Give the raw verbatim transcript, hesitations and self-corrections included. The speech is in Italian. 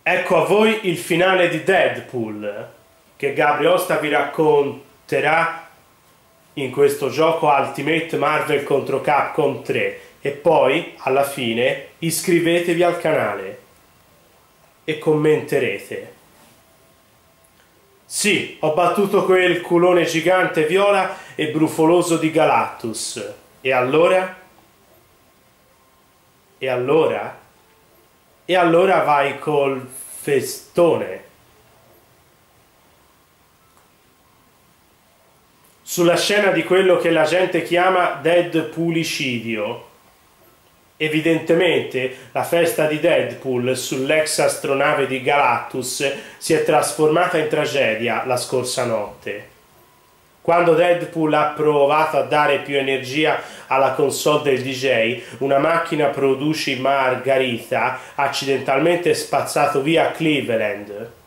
Ecco a voi il finale di Deadpool, che Gabriosta vi racconterà in questo gioco Ultimate Marvel contro Capcom tre. E poi, alla fine, iscrivetevi al canale e commenterete. Sì, ho battuto quel culone gigante viola e brufoloso di Galactus. E allora? E allora? E allora vai col festone. Sulla scena di quello che la gente chiama Deadpoolicidio. Evidentemente la festa di Deadpool sull'ex astronave di Galactus si è trasformata in tragedia la scorsa notte. Quando Deadpool ha provato a dare più energia alla console del D J, una macchina produci Margarita ha accidentalmente spazzato via Cleveland.